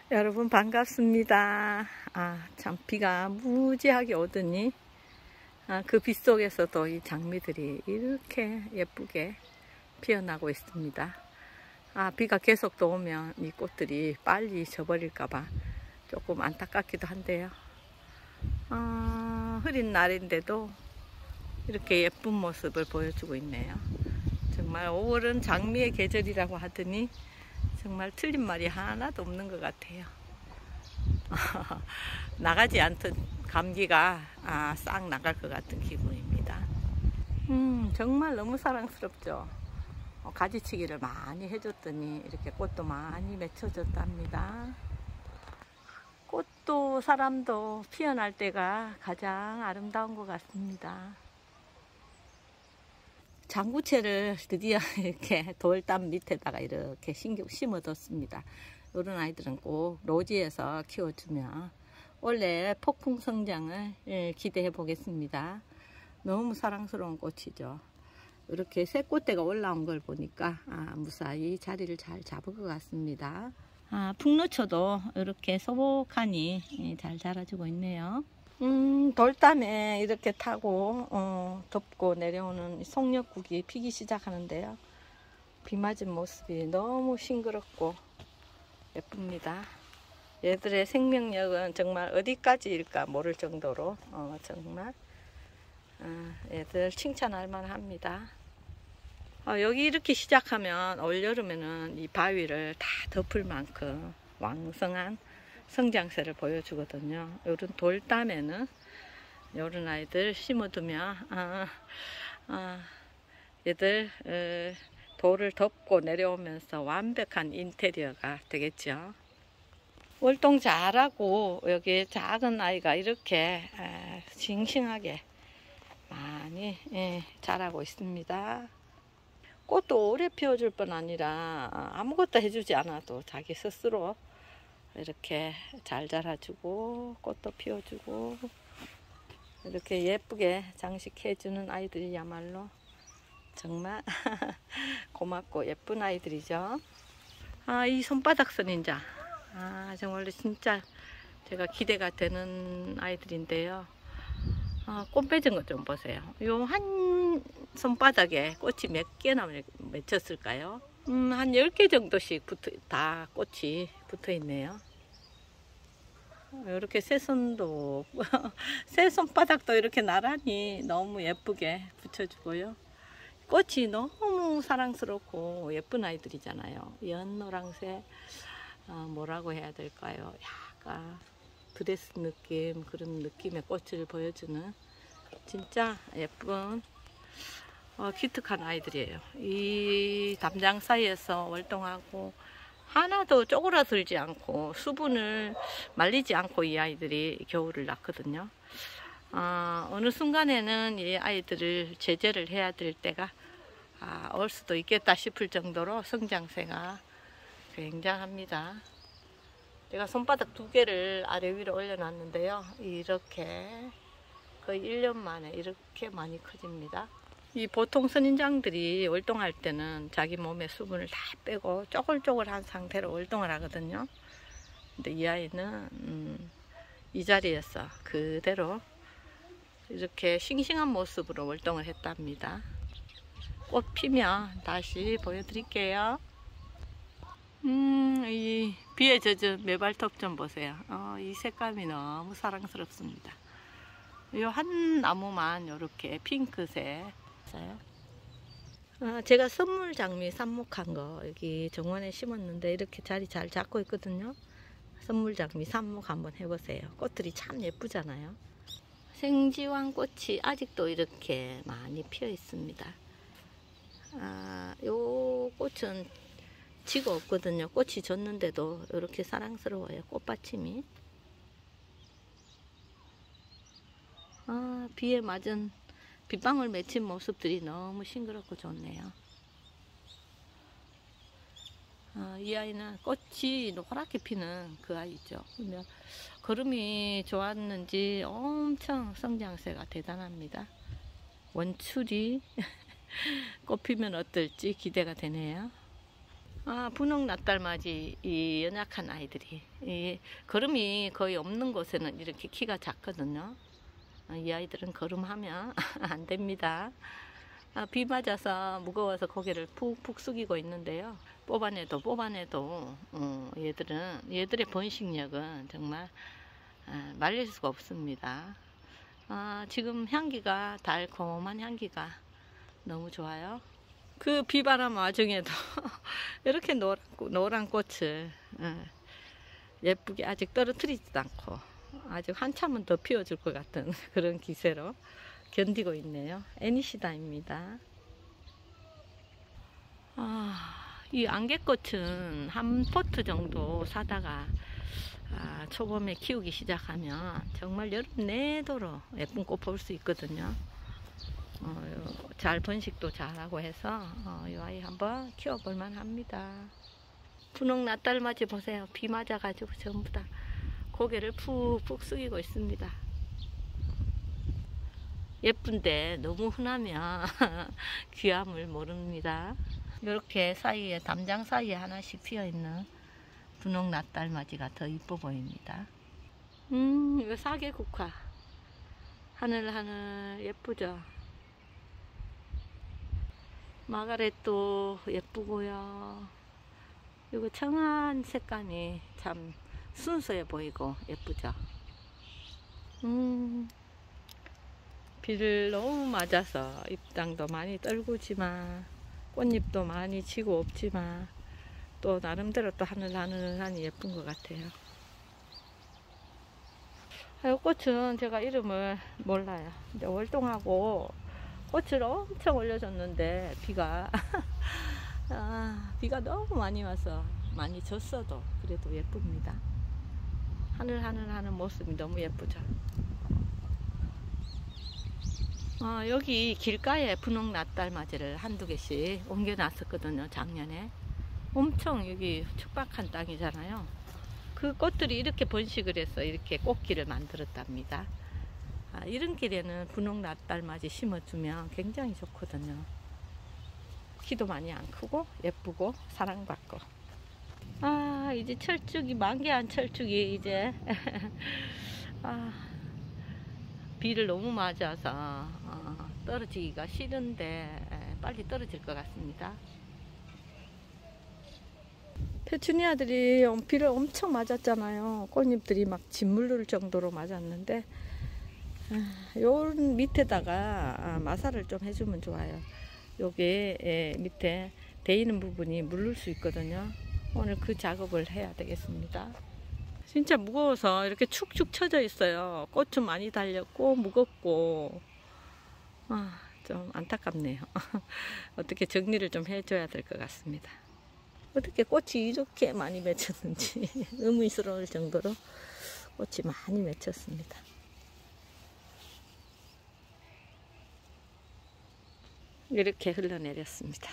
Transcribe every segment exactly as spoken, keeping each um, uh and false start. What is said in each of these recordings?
여러분 반갑습니다. 아, 참 비가 무지하게 오더니 아, 그 빗 속에서도 이 장미들이 이렇게 예쁘게 피어나고 있습니다. 아, 비가 계속 또 오면 이 꽃들이 빨리 져버릴까봐 조금 안타깝기도 한데요. 아, 흐린 날인데도 이렇게 예쁜 모습을 보여주고 있네요. 정말 오월은 장미의 계절이라고 하더니 정말 틀린 말이 하나도 없는 것 같아요. 나가지 않던 감기가 아, 싹 나갈 것 같은 기분입니다. 음, 정말 너무 사랑스럽죠. 어, 가지치기를 많이 해줬더니 이렇게 꽃도 많이 맺혀졌답니다. 꽃도 사람도 피어날 때가 가장 아름다운 것 같습니다. 장구채를 드디어 이렇게 돌담 밑에다가 이렇게 심어뒀습니다. 이런 아이들은 꼭 로지에서 키워주면 원래 폭풍 성장을 기대해 보겠습니다. 너무 사랑스러운 꽃이죠. 이렇게 새 꽃대가 올라온 걸 보니까 아, 무사히 자리를 잘 잡은 것 같습니다. 아, 풍노초도 이렇게 소복하니 잘 자라주고 있네요. 음, 돌담에 이렇게 타고 어, 덮고 내려오는 송역국이 피기 시작하는데요. 비 맞은 모습이 너무 싱그럽고 예쁩니다. 얘들의 생명력은 정말 어디까지일까 모를 정도로 어, 정말 어, 얘들 칭찬할 만합니다. 어, 여기 이렇게 시작하면 올여름에는 이 바위를 다 덮을 만큼 왕성한 성장세를 보여주거든요. 요런 돌담에는 요런 아이들 심어두면 아, 아, 얘들 에, 돌을 덮고 내려오면서 완벽한 인테리어가 되겠죠. 월동 잘하고 여기 작은 아이가 이렇게 에, 싱싱하게 많이 에, 자라고 있습니다. 꽃도 오래 피워줄 뿐 아니라 아무것도 해주지 않아도 자기 스스로 이렇게 잘 자라주고 꽃도 피워주고 이렇게 예쁘게 장식해주는 아이들이야말로 정말 고맙고 예쁜 아이들이죠. 아, 이 손바닥 선인자 아, 정말 진짜 제가 기대가 되는 아이들인데요. 아, 꽃 맺은 것 좀 보세요. 요 한 손바닥에 꽃이 몇 개나 맺혔을까요? 음, 한 열 개 정도씩 붙어, 다 꽃이 붙어 있네요. 이렇게 새손도, 새손바닥도 이렇게 나란히 너무 예쁘게 붙여주고요. 꽃이 너무 사랑스럽고 예쁜 아이들이잖아요. 연노랑색, 어, 뭐라고 해야 될까요? 약간 드레스 느낌, 그런 느낌의 꽃을 보여주는 진짜 예쁜 어, 기특한 아이들이에요. 이 담장 사이에서 월동하고 하나도 쪼그라들지 않고 수분을 말리지 않고 이 아이들이 겨울을 낳거든요. 아, 어느 순간에는 이 아이들을 제재를 해야 될 때가 아, 올 수도 있겠다 싶을 정도로 성장세가 굉장합니다. 제가 손바닥 두 개를 아래 위로 올려놨는데요. 이렇게 거의 일 년 만에 이렇게 많이 커집니다. 이 보통 선인장들이 월동할 때는 자기 몸의 수분을 다 빼고 쪼글쪼글한 상태로 월동을 하거든요. 근데 이 아이는 음, 이 자리에서 그대로 이렇게 싱싱한 모습으로 월동을 했답니다. 꽃 피면 다시 보여드릴게요. 음, 이 비에 젖은 매발톱 좀 보세요. 어, 이 색감이 너무 사랑스럽습니다. 이 한 나무만 이렇게 핑크색. 어, 제가 선물 장미 삽목한 거 여기 정원에 심었는데 이렇게 자리 잘 잡고 있거든요. 선물 장미 삽목 한번 해보세요. 꽃들이 참 예쁘잖아요. 생지황 꽃이 아직도 이렇게 많이 피어 있습니다. 아, 요 꽃은 지가 없거든요. 꽃이 졌는데도 이렇게 사랑스러워요. 꽃받침이. 아, 비에 맞은 빗방울 맺힌 모습들이 너무 싱그럽고 좋네요. 아, 이 아이는 꽃이 노랗게 피는 그 아이죠. 그러면 거름이 좋았는지 엄청 성장세가 대단합니다. 원출이 꽃 피면 어떨지 기대가 되네요. 아, 분홍 낫달맞이 이 연약한 아이들이 이 거름이 거의 없는 곳에는 이렇게 키가 작거든요. 아, 이 아이들은 거름하면 안 됩니다. 아, 비 맞아서 무거워서 고개를 푹푹 숙이고 있는데요. 뽑아내도 뽑아내도 어, 얘들은 얘들의 번식력은 정말 아, 말릴 수가 없습니다. 아, 지금 향기가 달콤한 향기가 너무 좋아요. 그 비바람 와중에도 이렇게 노란, 노란 꽃을 예쁘게 아직 떨어뜨리지도 않고 아직 한참은 더 피워줄 것 같은 그런 기세로 견디고 있네요. 애니시다입니다. 아, 이 안개꽃은 한 포트 정도 사다가 아, 초봄에 키우기 시작하면 정말 여름 내도록 예쁜 꽃 볼 수 있거든요. 어, 잘 번식도 잘하고 해서 어, 이 아이 한번 키워볼만 합니다. 분홍 낫달맞이 보세요. 비 맞아가지고 전부 다 고개를 푹푹 숙이고 있습니다. 예쁜데 너무 흔하면 귀함을 모릅니다. 이렇게 사이에 담장 사이에 하나씩 피어있는 분홍 낫달맞이가 더 이뻐 보입니다. 음, 이거 사계국화 하늘하늘 예쁘죠. 마가렛도 예쁘고요. 이거 청한 색감이 참 순수해 보이고 예쁘죠. 음, 비를 너무 맞아서 잎당도 많이 떨구지만 꽃잎도 많이 지고 없지만 또 나름대로 또 하늘하늘하니 예쁜 것 같아요. 이 꽃은 제가 이름을 몰라요. 이제 월동하고 꽃을 엄청 올려줬는데 비가 아, 비가 너무 많이 와서 많이 졌어도 그래도 예쁩니다. 하늘하늘 하는 모습이 너무 예쁘죠. 어, 여기 길가에 분홍 낫달맞이를 한두 개씩 옮겨 놨었거든요. 작년에 엄청 여기 척박한 땅이잖아요. 그 꽃들이 이렇게 번식을 해서 이렇게 꽃길을 만들었답니다. 아, 이런 길에는 분홍 낫달맞이 심어주면 굉장히 좋거든요. 키도 많이 안 크고 예쁘고 사랑받고. 아, 이제 철쭉이 만개한 철쭉이 이제 아, 비를 너무 맞아서 어, 떨어지기가 싫은데 빨리 떨어질 것 같습니다. 페추니아들이 비를 엄청 맞았잖아요. 꽃잎들이 막 짓물를 정도로 맞았는데 요 밑에다가 마사를 좀 해주면 좋아요. 요게 밑에 데이는 부분이 물를 수 있거든요. 오늘 그 작업을 해야 되겠습니다. 진짜 무거워서 이렇게 축축 처져 있어요. 꽃은 많이 달렸고 무겁고 아, 좀 안타깝네요. 어떻게 정리를 좀 해줘야 될 것 같습니다. 어떻게 꽃이 이렇게 많이 맺혔는지 의문스러울 정도로 꽃이 많이 맺혔습니다. 이렇게 흘러내렸습니다.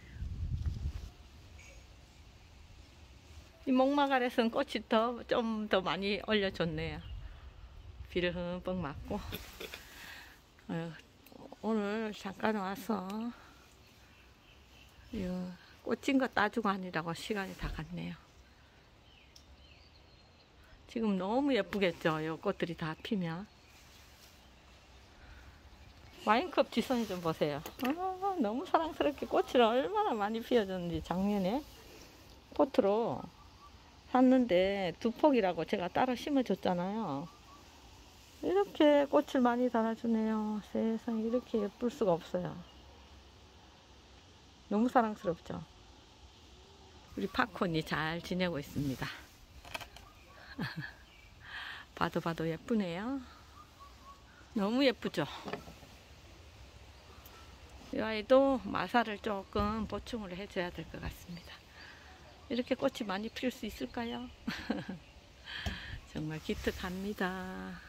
이 목마갈에서는 꽃이 더, 좀 더 많이 올려줬네요. 비를 흠뻑 맞고. 어휴, 오늘 잠깐 와서 꽃진 거 따주고 하느라고 시간이 다 갔네요. 지금 너무 예쁘겠죠? 이 꽃들이 다 피면. 와인컵 지선이 좀 보세요. 아, 너무 사랑스럽게 꽃을 얼마나 많이 피워줬는지 작년에 포트로 샀는데 두 폭이라고 제가 따로 심어줬잖아요. 이렇게 꽃을 많이 달아주네요. 세상에 이렇게 예쁠 수가 없어요. 너무 사랑스럽죠? 우리 팝콘이 잘 지내고 있습니다. 봐도 봐도 예쁘네요. 너무 예쁘죠? 이 아이도 마사를 조금 보충을 해줘야 될 것 같습니다. 이렇게 꽃이 많이 필 수 있을까요? 정말 기특합니다.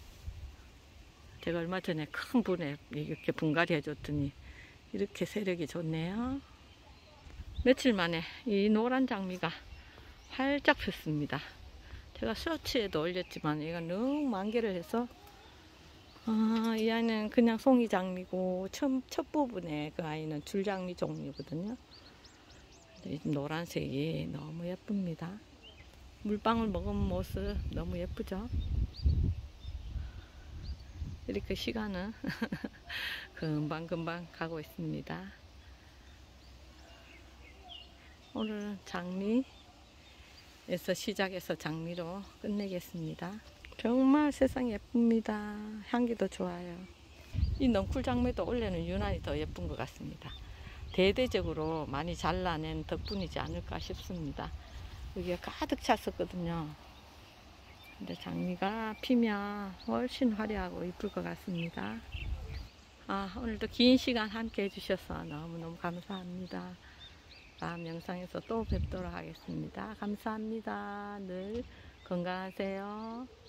제가 얼마 전에 큰 분에 이렇게 분갈이 해줬더니 이렇게 세력이 좋네요. 며칠 만에 이 노란 장미가 활짝 폈습니다. 제가 쇼츠에도 올렸지만 얘가 너무 만개를 해서 아, 이 아이는 그냥 송이 장미고 첫, 첫 부분에 그 아이는 줄장미 종류거든요. 이 노란색이 너무 예쁩니다. 물방울 먹은 모습 너무 예쁘죠? 이렇게 시간은 금방금방 가고 있습니다. 오늘은 장미에서 시작해서 장미로 끝내겠습니다. 정말 세상 예쁩니다. 향기도 좋아요. 이 넝쿨 장미도 올해는 유난히 더 예쁜 것 같습니다. 대대적으로 많이 잘라낸 덕분이지 않을까 싶습니다. 여기가 가득 찼었거든요. 근데 장미가 피면 훨씬 화려하고 이쁠 것 같습니다. 아, 오늘도 긴 시간 함께 해주셔서 너무너무 감사합니다. 다음 영상에서 또 뵙도록 하겠습니다. 감사합니다. 늘 건강하세요.